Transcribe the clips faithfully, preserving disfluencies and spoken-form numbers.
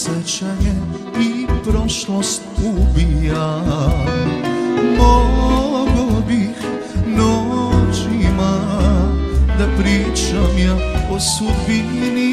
sećanje i prošlost ubija. Mogo bih noćima da pričam ja o sudbini.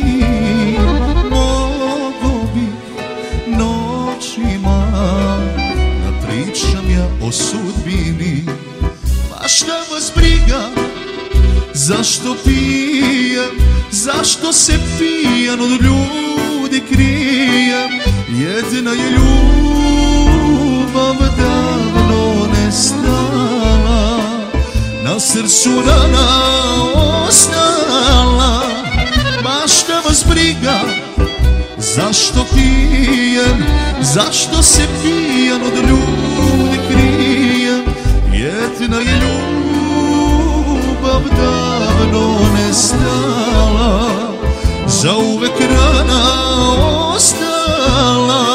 Mogo bih noćima da pričam ja o sudbini. Pa šta vas briga zašto pijem, zašto se pijan od ljudi krijem. Jedina je ljubav davno nestala, na srcu rana ostala. Ma šta vas briga zašto pijem, zašto se pijan od ljudi krijem. Jedina je ljubav davno nestala, zauvek rana ostala.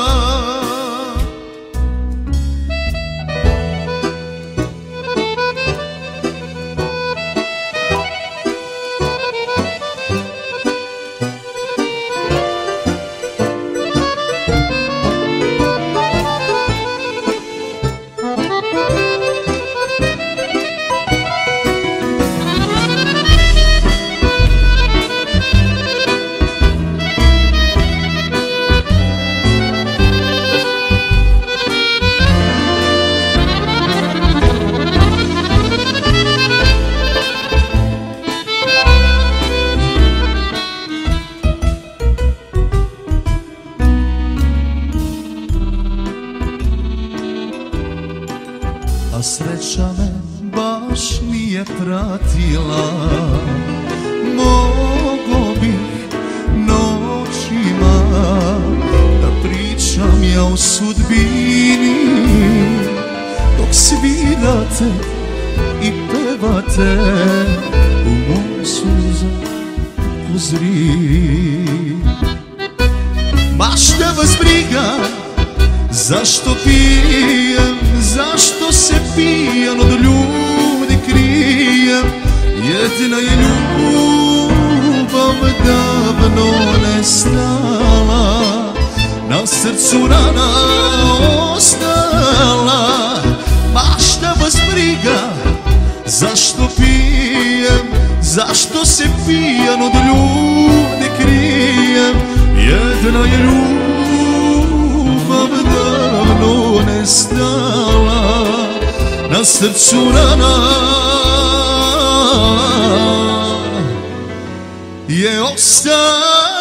A sreća me baš nije pratila. Mogo bih noćima da pričam ja o sudbini, dok svirate i pevate u mom suza uzri. Ma šta vas briga zašto pijem, zašto se pijan od ljudi krijem. Jedina je ljubav davno nestala, na srcu rana ostala. Ma šta vas briga zašto pijem, zašto se pijan od ljudi krijem. Jedina je ljubav davno nestala, na srcu rana je ostala.